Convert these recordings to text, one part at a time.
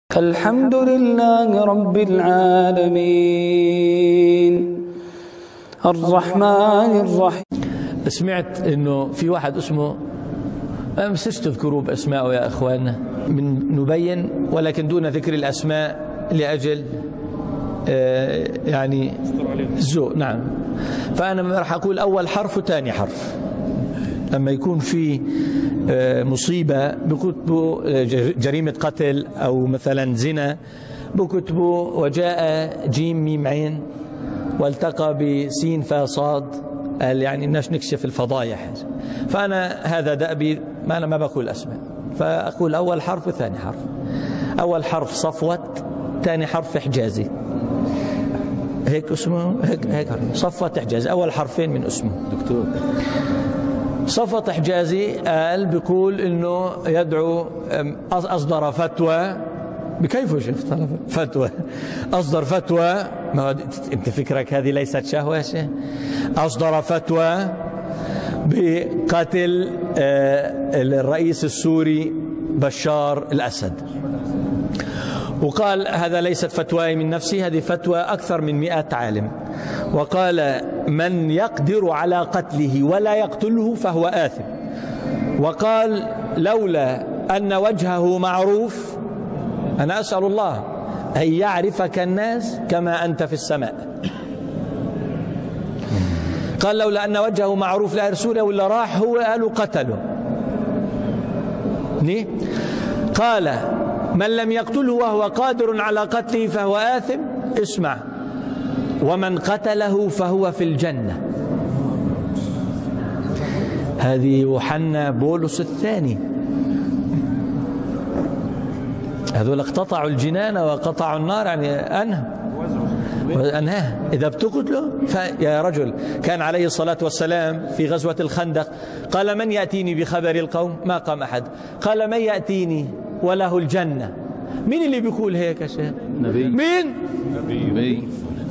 الحمد لله رب العالمين الرحمن الرحيم. سمعت انه في واحد اسمه، ما مسش تذكروا باسمائه يا اخواننا، من نبين ولكن دون ذكر الاسماء لاجل يعني الذوق. نعم، فانا راح اقول اول حرف وثاني حرف. لما يكون في مصيبه بكتبوا جريمه قتل او مثلا زنا، بكتبوا وجاء جيم ميم عين والتقى بسين فا صاد، يعني الناس نكشف الفضايح. فانا هذا دأبي، انا ما بقول اسماء، فاقول اول حرف وثاني حرف. اول حرف صفوت، ثاني حرف حجازي. هيك اسمه، هيك صفوت حجازي، اول حرفين من اسمه. دكتور صفوت حجازي قال بيقول انه يدعو، اصدر فتوى بكيفه شفت فتوى، اصدر فتوى، ما انت فكرك هذه ليست شهوه يا شيخ؟ اصدر فتوى بقتل الرئيس السوري بشار الاسد، وقال هذا ليست فتواي من نفسي، هذه فتوى اكثر من 100 عالم، وقال من يقدر على قتله ولا يقتله فهو آثم، وقال لولا أن وجهه معروف، أنا أسأل الله أن يعرفك الناس كما أنت في السماء. قال لولا أن وجهه معروف لا يرسله ولا راح هو قالوا قتله. قال من لم يقتله وهو قادر على قتله فهو آثم، اسمع، ومن قتله فهو في الجنة. هذه يوحنا بولس الثاني، هذول اقتطعوا الجنان وقطعوا النار، يعني أنهاه. إذا بتقتله يا رجل، كان عليه الصلاة والسلام في غزوة الخندق قال من يأتيني بخبر القوم؟ ما قام أحد. قال من يأتيني وله الجنة؟ مين اللي بيقول هيك يا شيخ؟ نبي. مين؟ نبي.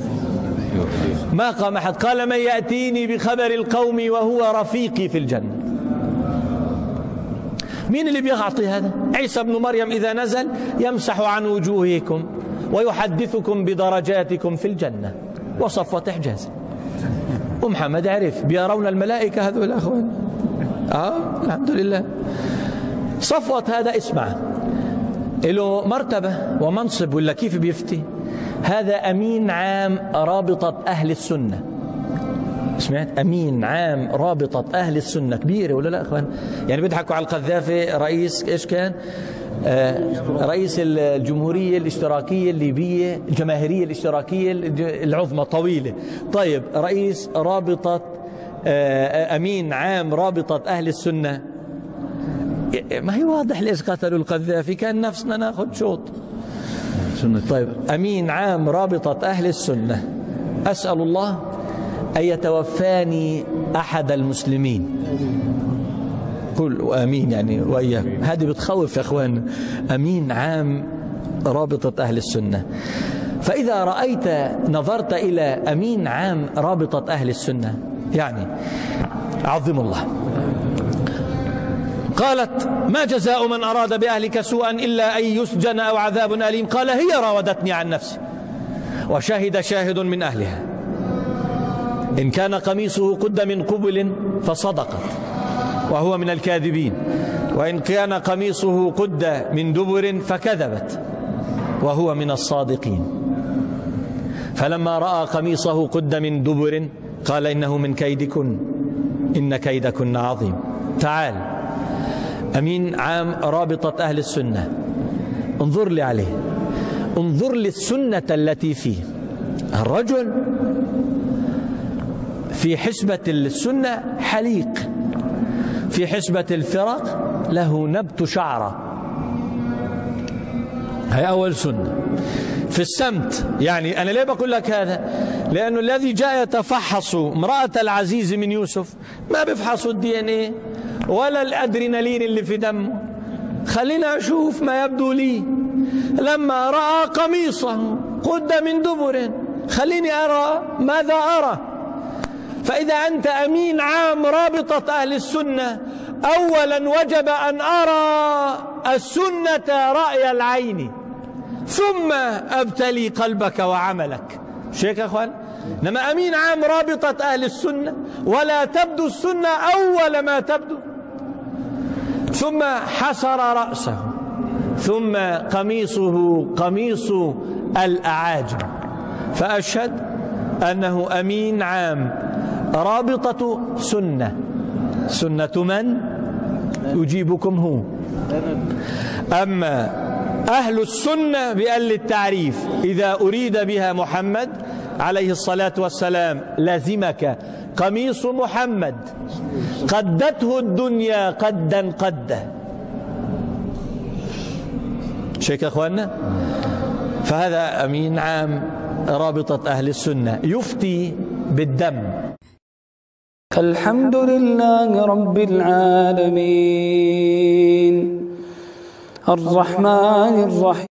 ما قام أحد. قال من يأتيني بخبر القوم وهو رفيقي في الجنة. مين اللي بيعطي هذا؟ عيسى بن مريم إذا نزل يمسح عن وجوهكم ويحدثكم بدرجاتكم في الجنة، وصفوت حجاز. ومحمد عرف بيرون الملائكة هذول الأخوان. الحمد لله. صفوت هذا اسمع، له مرتبة ومنصب، ولا كيف بيفتي؟ هذا أمين عام رابطة أهل السنة. سمعت؟ أمين عام رابطة أهل السنة، كبيرة ولا لا أخوان؟ يعني بيضحكوا على القذافي رئيس إيش كان؟ رئيس الجمهورية الاشتراكية الليبية، الجماهيرية الاشتراكية العظمى طويلة. طيب رئيس رابطة، أمين عام رابطة أهل السنة. ما هي واضح ليش قتلوا القذافي، كان نفسنا ناخذ شوط. طيب أمين عام رابطة أهل السنة، أسأل الله أن يتوفاني أحد المسلمين. قل آمين يعني وإياك، هذه بتخوف يا أخوان. أمين عام رابطة أهل السنة. فإذا رأيت نظرت إلى أمين عام رابطة أهل السنة يعني عظم الله. قالت ما جزاء من أراد بأهلك سوءا إلا أن يسجن أو عذاب أليم. قال هي راودتني عن نفسي وشهد شاهد من أهلها إن كان قميصه قد من قبل فصدقت وهو من الكاذبين، وإن كان قميصه قد من دبر فكذبت وهو من الصادقين. فلما رأى قميصه قد من دبر قال إنه من كيدكن إن كيدكن عظيم. تعال أمين عام رابطة أهل السنة، انظر لي عليه، انظر للسنة التي فيه. الرجل في حسبة السنة حليق، في حسبة الفرق له نبت شعرة. هي أول سنة. في السمت، يعني أنا ليه بقول لك هذا؟ لأنه الذي جاء يتفحص امرأة العزيز من يوسف ما بيفحصوا الDNA ولا الأدرينالين اللي في دمه. خلينا أشوف ما يبدو لي. لما رأى قميصه قد من دبر، خليني أرى ماذا أرى. فإذا أنت أمين عام رابطة أهل السنة، أولا وجب أن أرى السنة رأي العين، ثم أبتلي قلبك وعملك. شيخ يا أخوان، إنما أمين عام رابطة أهل السنة، ولا تبدو السنة أول ما تبدو. ثم حسر رأسه، ثم قميصه قميص الأعاجم، فأشهد أنه أمين عام رابطة سنة. سنة من؟ يجيبكم هو. أما أهل السنة بأهل التعريف إذا أريد بها محمد عليه الصلاة والسلام لازمك قميص محمد قدته الدنيا قدا قده. شيخ أخواننا، فهذا أمين عام رابطة أهل السنة يفتي بالدم. الحمد لله رب العالمين الرحمن الرحيم